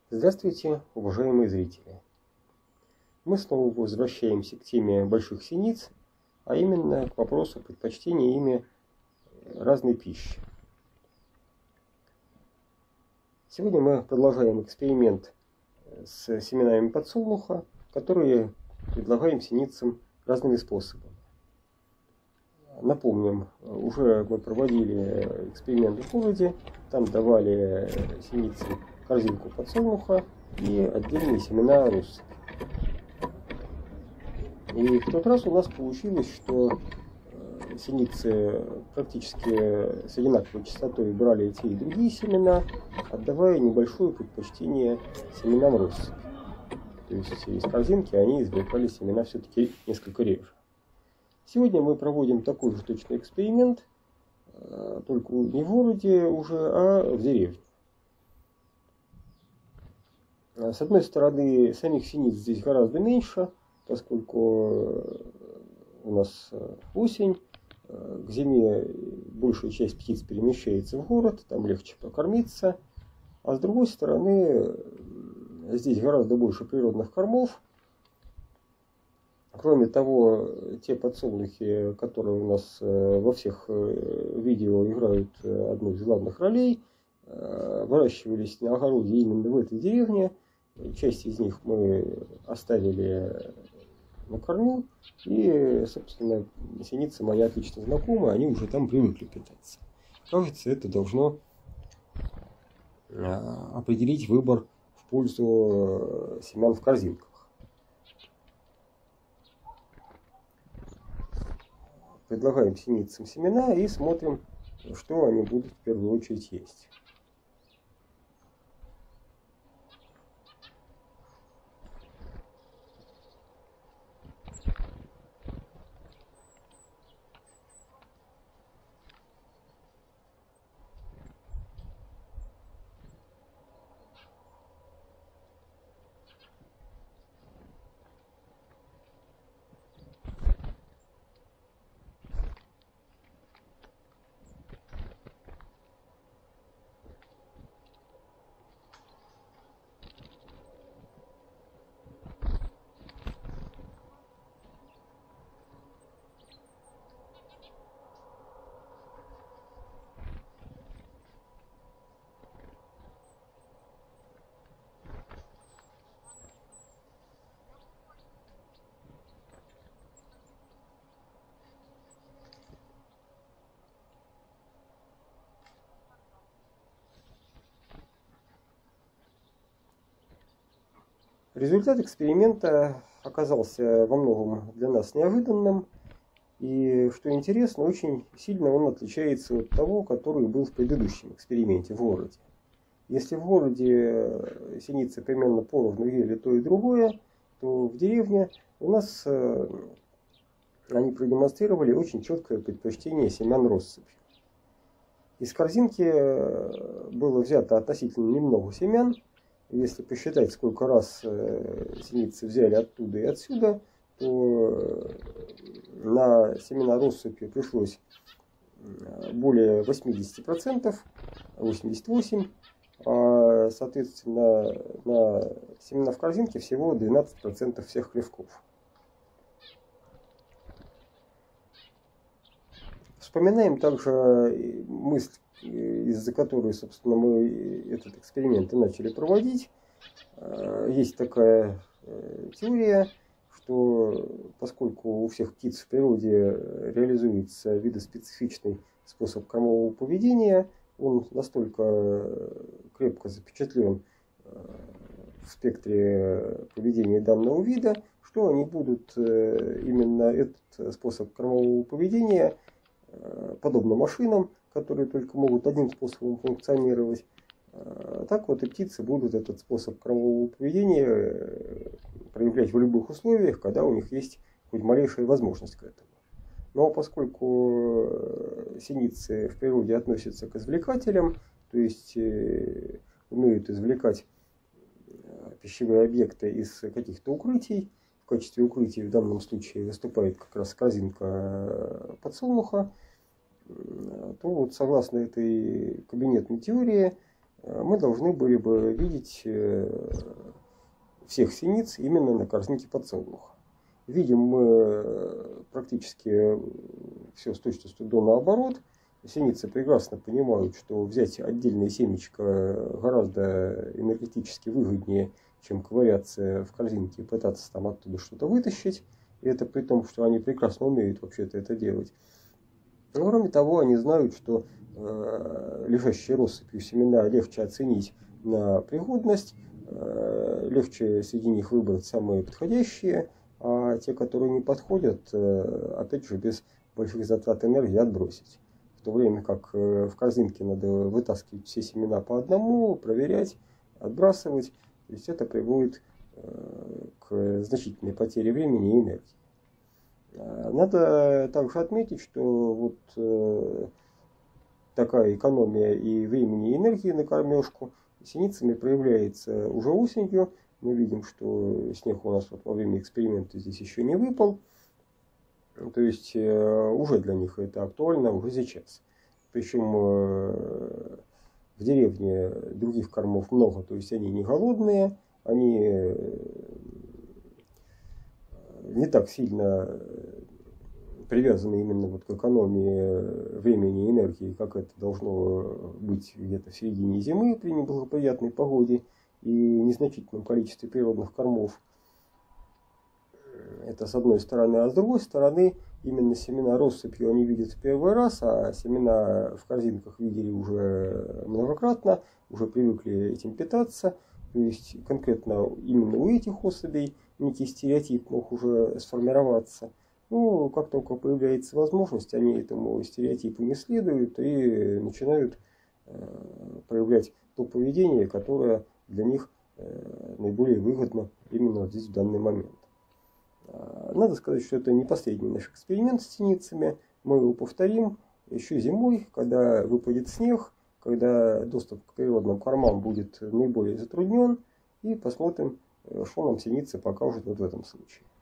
Здравствуйте, уважаемые зрители! Мы снова возвращаемся к теме больших синиц, а именно к вопросу предпочтения ими разной пищи. Сегодня мы продолжаем эксперимент с семенами подсолнуха, которые предлагаем синицам разными способами. Напомним, уже мы проводили эксперимент в городе, там давали синицам корзинку подсолнуха и отдельные семена россыпи. И в тот раз у нас получилось, что синицы практически с одинаковой частотой брали и те, и другие семена, отдавая небольшое предпочтение семенам россыпи. То есть из корзинки они извлекали семена все-таки несколько реже. Сегодня мы проводим такой же точный эксперимент, только не в городе уже, а в деревне. С одной стороны, самих синиц здесь гораздо меньше, поскольку у нас осень, к зиме большая часть птиц перемещается в город, там легче покормиться. А с другой стороны, здесь гораздо больше природных кормов. Кроме того, те подсолнухи, которые у нас во всех видео играют одну из главных ролей, выращивались на огороде именно в этой деревне. Часть из них мы оставили на корму, и, собственно, синицы мои отлично знакомы, они уже там привыкли питаться. Кажется, это должно определить выбор в пользу семян в корзинках. Предлагаем синицам семена и смотрим, что они будут в первую очередь есть. Результат эксперимента оказался во многом для нас неожиданным. И, что интересно, очень сильно он отличается от того, который был в предыдущем эксперименте в городе. Если в городе синицы примерно поровну ели то и другое, то в деревне у нас они продемонстрировали очень четкое предпочтение семян россыпи. Из корзинки было взято относительно немного семян. Если посчитать, сколько раз синицы взяли оттуда и отсюда, то на семена россыпи пришлось более 80%, 88%, а, соответственно, на семена в корзинке всего 12% всех клевков. Вспоминаем также мысль, из-за которой, собственно, мы этот эксперимент и начали проводить. Есть такая теория, что поскольку у всех птиц в природе реализуется видоспецифичный способ кормового поведения, он настолько крепко запечатлен в спектре поведения данного вида, что они будут именно этот способ кормового поведения, подобно машинам, которые только могут одним способом функционировать, так вот и птицы будут этот способ кормового поведения проявлять в любых условиях, когда у них есть хоть малейшая возможность к этому. Но поскольку синицы в природе относятся к извлекателям, то есть умеют извлекать пищевые объекты из каких-то укрытий, в качестве укрытия в данном случае выступает как раз корзинка подсолнуха, то вот согласно этой кабинетной теории мы должны были бы видеть всех синиц именно на корзинке подсолнуха. Видим мы практически все с точностью до наоборот. Синицы прекрасно понимают, что взять отдельное семечко гораздо энергетически выгоднее, чем ковыряться в корзинке и пытаться там оттуда что-то вытащить. И это при том, что они прекрасно умеют вообще-то это делать. Но кроме того, они знают, что лежащие россыпью семена легче оценить на пригодность, легче среди них выбрать самые подходящие, а те, которые не подходят, опять же, без больших затрат энергии отбросить. В то время как в корзинке надо вытаскивать все семена по одному, проверять, отбрасывать. То есть это приводит к значительной потере времени и энергии. Надо также отметить, что вот такая экономия и времени, и энергии на кормежку синицами проявляется уже осенью. Мы видим, что снег у нас вот во время эксперимента здесь еще не выпал. То есть уже для них это актуально уже сейчас. Причем в деревне других кормов много, то есть они не голодные, они не так сильно привязаны именно вот к экономии времени и энергии, как это должно быть где-то в середине зимы при неблагоприятной погоде и незначительном количестве природных кормов. Это с одной стороны. А с другой стороны, именно семена россыпью они видят в первый раз, а семена в корзинках видели уже многократно, уже привыкли этим питаться. То есть конкретно именно у этих особей некий стереотип мог уже сформироваться. Ну, как только появляется возможность, они этому стереотипу не следуют и начинают проявлять то поведение, которое для них наиболее выгодно именно вот здесь в данный момент. Надо сказать, что это не последний наш эксперимент с синицами. Мы его повторим еще зимой, когда выпадет снег, когда доступ к природным кормам будет наиболее затруднен. И посмотрим, что нам синицы покажут вот в этом случае.